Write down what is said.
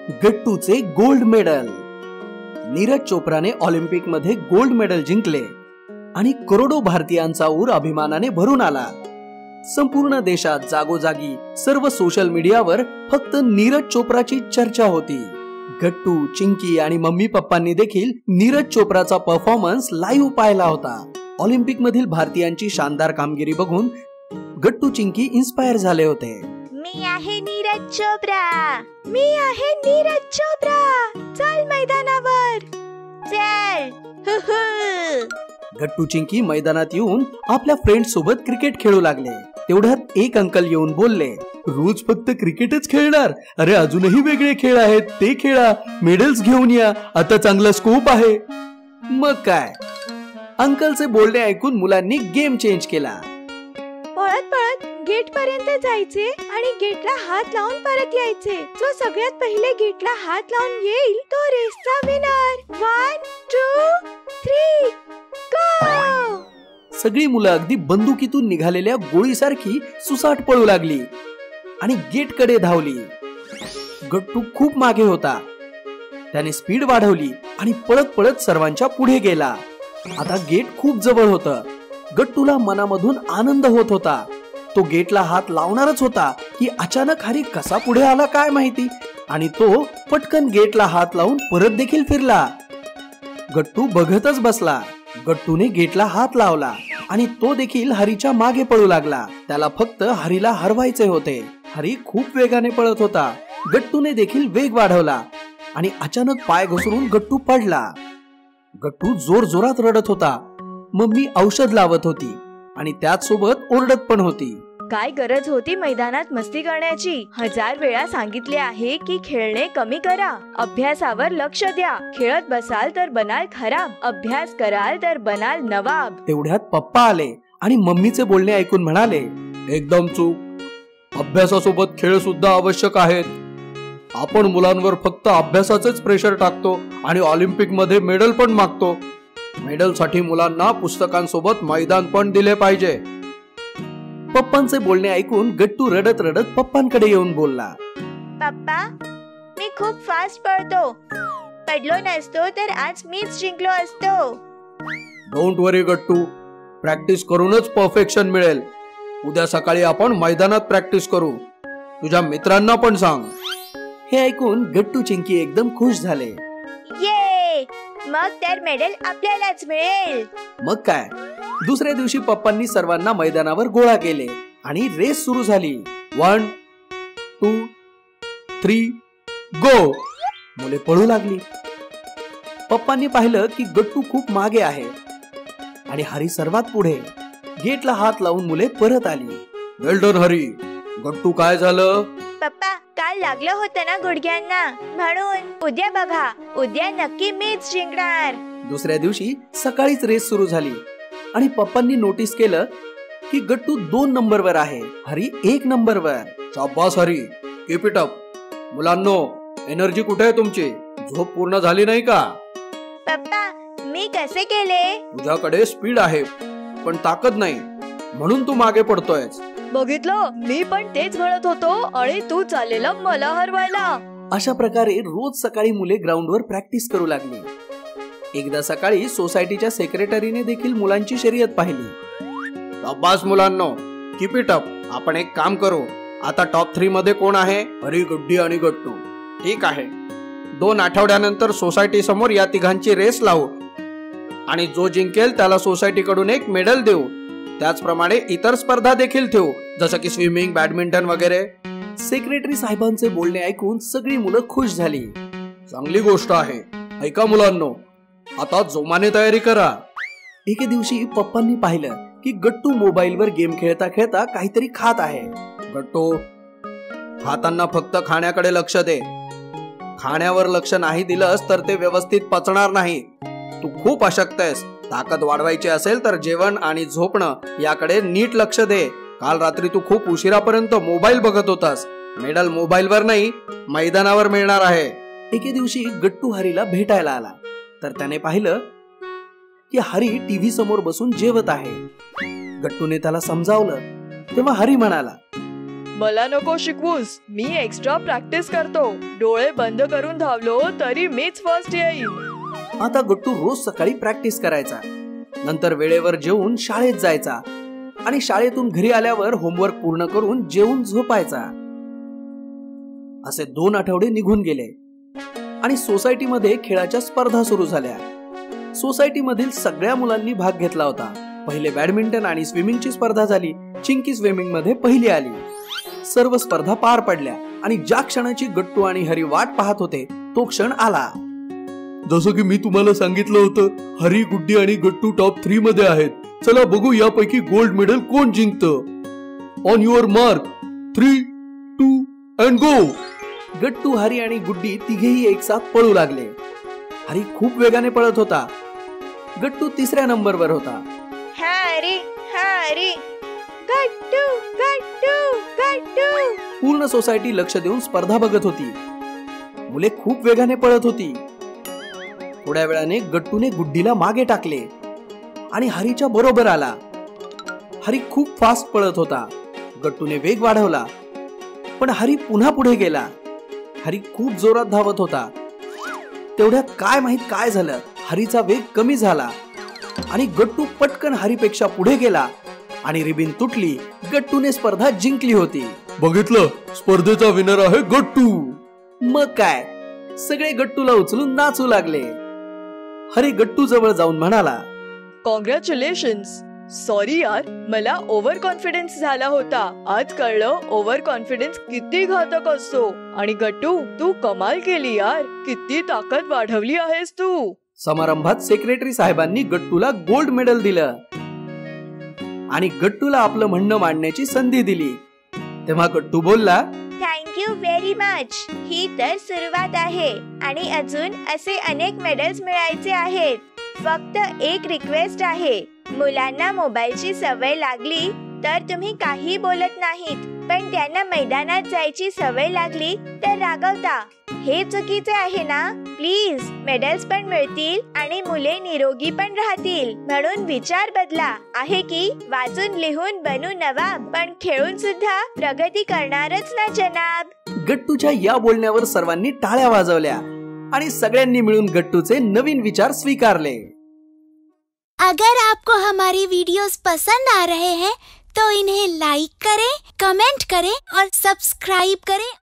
गट्टूचे gold medal. Neeraj चोप्राने Olympic मध्ये gold medal जिंकले आणि करोडो भारतीयांचा ऊर अभिमानाने भरून आला। संपूर्ण देशात जागोजागी सर्व सोशल मीडियावर फक्त नीरज चोप्राची चर्चा होती। गट्टू, चिंकी आणि मम्मी पप्पांनी देखील नीरज चोप्राचा परफॉर्मन्स लाईव्ह पाहिला होता। ऑलिम्पिक मधील भारतीयांची शानदार कामगिरी बघून गट्टू, चिंकी इन्स्पायर झाले होते। मी आहे नीरज चोप्रा, मी आहे नीरज चोप्रा, चल मैदानावर चल। गट्टू, चिंकी मैदानात येऊन आपल्या फ्रेंड्स सोबत क्रिकेट खेळू लागले। तेवढ्यात एक अंकल येऊन बोलले, रोज फक्त क्रिकेटच खेळणार? अरे अजूनही वेगळे खेळ आहेत, ते खेळा, मेडल्स घेऊन या, आता चांगला स्कोप आहे। मग काय, अंकलचे बोलणे ऐकून मुलांनी गेम चेंज केला। पळत पळत गेट पर्यंत जायचे आणि गेटला हात लावून परत यायचे। जो सगळ्यात पहिले गेटला हात लावून येईल तो रेसचा विनर। 1 2 3 गो। सगळी मुलं अगदी बंदुकीतून निघालेल्या गोळीसारखी सुसाट पळू लागली आणि गेट कडे धावली। गट्टू खूप मागे होता। त्याने स्पीड वाढवली आणि पळत पळत सर्वांच्या पुढे गेला। आता गेट खूप जवळ होतं। गट्टूला मनामधून आनंद होत होता। तो गेटला हात लावणारच होता की अचानक हरी कसा पुढे आला काय माहिती, आणि तो पटकन गेटला हात लावून परत देखील फिरला। गट्टू बघतच बसला। गट्टूने गेटला हात लावला आणि तो देखील हरीच्या मागे पळू लागला। त्याला फक्त हरीला हरवायचे होते। हरी खूप वेगाने पळत होता। गट्टूने देखील वेग वाढवला आणि अचानक पाय घसरून गट्टू पडला। गट्टू जोर जोरात रडत होता। मम्मी औषध लावत होती आणि त्याच सोबत ओरडत पण होती। काय गरज होती मैदानात मस्ती करण्याची? 1000 वेळा सांगितले आहे की खेळणे कमी करा, अभ्यासावर लक्ष द्या। खेळत बसाल तर बनाल खराब, अभ्यास कराल तर बनाल नवाब। तेवढ्यात पप्पा आले आणि मम्मीचे बोलणे ऐकून म्हणाले, एकदम चूक, अभ्यासासोबत खेळ सुद्धा आवश्यक आहेत। आपण मुलांवर फक्त अभ्यासाचेच प्रेशर टाकतो आणि ऑलिम्पिक मध्ये मेडल पण मागतो। मेडल साठी मुलांना पुस्तकांसोबत मैदान पण दिले पाहिजे। पप्पांचे बोलणे ऐकून गट्टू रडत रडत पप्पांकडे येऊन बोलला, पप्पा, मी खूप फास्ट पळतो, पडलो नसतो तर आज मीच जिंकलो असतो। डोंट वरी गट्टू, प्रॅक्टिस करूनच परफेक्शन मिळेल। उद्या सकाळी आपण मैदानात प्रॅक्टिस करू, तुझ्या मित्रांना पण सांग। हे ऐकून गट्टू, चिंकी एकदम खुश झाले। ये, मग तर मेडल आपल्यालाच मिळेल। मग काय, दुसऱ्या दिवशी पप्पांनी सर्वांना मैदानावर गोळा केले आणि रेस सुरू झाली। 1 2 3 गो। मुले पळू लागली। पप्पांनी पाहिलं की गट्टू खूप मागे आहे आणि हरी सर्वात पुढे। गेटला हात लावून मुले परत आली। वेल डन हरी। गट्टू, काय झालं? पप्पा, काल लागलं होतं ना गुडघ्यांना, म्हणून उद्या बघा, उद्या नक्की मीच जिंकणार। दुसऱ्या दिवशी सकाळीच रेस सुरू झाली आणि पप्पांनी नोटीस केलं की गट्टू 2 नंबरवर आहे, हरी 1 नंबरवर। शाबास हरी, कीप इट अप। मुलांनो, एनर्जी कुठे आहे तुमची? झोप पूर्ण झाली नाही का? पप्पा, मी कसे केले? तुझ्याकडे स्पीड आहे पण ताकद नाही, म्हणून तू मागे पडतोयस। बघितलं, मी पण तेच म्हणत होतो, आणि तू चाललेला मला हरवायला। अशा प्रकारे रोज सकाळी मुले ग्राउंडवर प्रॅक्टिस करू लागली। एकदा सकाळी सोसायटीच्या सेक्रेटरीने देखील मुलांची शर्यत पाहिली। शाबास मुलांनो, कीप इट अप। आपण एक काम करू, आता टॉप 3 मध्ये कोण आहे? हरी, गुड्डी आणि गट्टू। ठीक आहे, 2 आठवड्यानंतर सोसायटी समोर या तिघांची रेस लावू आणि जो जिंकेल त्याला सोसायटी कडून एक मेडल देऊ। त्याचप्रमाणे इतर स्पर्धा देखील ठेवू, जसं की स्विमिंग, बॅडमिंटन वगैरे। सेक्रेटरी साहेबांचे बोलणे ऐकून सगळी मुलं खुश झाली। चांगली गोष्ट आहे, ऐका मुलांनो, आता जोमाने तयारी करा। एके दिवशी पप्पांनी पाहिलं की गट्टू मोबाईलवर गेम खेळता खेळता काहीतरी खात आहे। गट्टू, खाताना फक्त खाण्याकडे लक्ष दे। खाण्यावर लक्ष नाही दिलंस तर ते व्यवस्थित पचणार नाही। तू खूप अशक्त आहेस। ताकद वाढवायची असेल तर जेवण आणि झोपणं याकडे नीट लक्ष दे। काल रात्री तू खूप उशिरापर्यंत मोबाईल बघत होतास। मेडल मोबाईलवर नाही, मैदानावर मिळणार आहे। एके दिवशी गट्टू हरीला भेटायला आला तर त्याने पाहिलं की हरी टीव्ही समोर बसून जेवत आहे। गट्टूने त्याला समजावलं तेव्हा हरी म्हणाला, मला नको शिकवूस, मी एक्स्ट्रा प्रॅक्टिस करतो. डोळे बंद करून धावलो तरी मीच फर्स्ट येईन. आता गट्टू रोज सकाळी प्रॅक्टिस करायचा, नंतर वेळेवर जेवून शाळेत जायचा आणि शाळेतून घरी आल्यावर होमवर्क पूर्ण करून जेवून झोपायचा. असे 2 आठवडे निघून गेले आणि सोसायटीमध्ये खेळाच्या स्पर्धा सुरू झाल्या. सोसायटीमधील सगळ्या मुलांनी भाग घेतला होता. पहिले बॅडमिंटन आणि स्विमिंगची स्पर्धा झाली. चिंकी स्विमिंग मध्ये पहिली आली. सर्व स्पर्धा पार पडल्या आणि ज्या क्षणाची गट्टू आणि हरी वाट पाहत होते तो क्षण आला. जसं की मी तुम्हाला सांगितलं होतं, हरी, गुड्डी आणि गट्टू टॉप 3 मध्ये आहेत. चला बघू यापैकी गोल्ड मेडल कोण जिंकतं. On your mark, 3, 2 and go. Gattu, Hari आणि गुड्डी तिघेही एकसाथ पळू लागले. हरी खूप वेगाने पळत होता. गट्टू 3ऱ्या नंबरवर होता. हरी हरी, गट्टू गट्टू गट्टू. पूर्ण सोसायटी लक्ष देऊन स्पर्धा बघत होती. मुले खूप वेगाने पळत होती. थोड्या वेळाने गट्टूने गुड्डीला मागे टाकले आणि हरीच्या बरोबर आला. हरी खूप फास्ट पळत होता. गट्टूने वेग वाढवला पण हरी पुन्हा पुढे गेला. हरी खूप जोरात धावत होता. तेवढ्यात काय माहित काय झालं, हरीचा वेग कमी झाला आणि गट्टू पटकन हरीपेक्षा पुढे गेला आणि रिबीन तुटली. गट्टूने स्पर्धा जिंकली होती. बघितलं, स्पर्धेचा विनर आहे गट्टू. मग काय, सगळे गट्टूला उचलून नाचू लागले. हरी गट्टू जवळ जाऊन म्हणाला, कॉंग्रॅच्युलेशन्स. सॉरी यार, मला ओव्हर कॉन्फिडन्स झाला होता. आज कळलं ओव्हर कॉन्फिडन्स किती घातक असतो. आणि गट्टू, तू कमाल केली यार. किती ताकद वाढवली आहेस तू. समारंभात सेक्रेटरी साहेबांनी गट्टूला गोल्ड मेडल दिलं आणि गट्टूला आपलं म्हणणं मांडण्याची संधी दिली. तेव्हा गट्टू बोलला, थँक्यू व्हेरी मच. ही तर सुरुवात आहे आणि अजून असे अनेक मेडल्स मिळायचे आहेत. फक्त एक रिक्वेस्ट आहे, मुलांना मोबाईलची सवय लागली तर तुम्ही काही बोलत नाहीत, पण त्यांना मैदानात जायची सवय लागली तर रागवता. हे चुकीचे आहे ना. प्लीज, मेडल्स पण मिळतील आणि मुले निरोगी पण राहतील. म्हणून विचार बदला. आहे की वाचून लिहून बनू नवाब, पण खेळून सुद्धा प्रगती करणारच ना जनाब. गट्टूच्या या बोलण्यावर सर्वांनी टाळ्या वाजवल्या आणि सगळ्यांनी मिळून गट्टूचे नवीन विचार स्वीकारले. अगर आपको हमारी वीडियोस पसंद आ रहे हैं तो इन्हें लाइक करें, कमेंट करें और सब्सक्राइब करें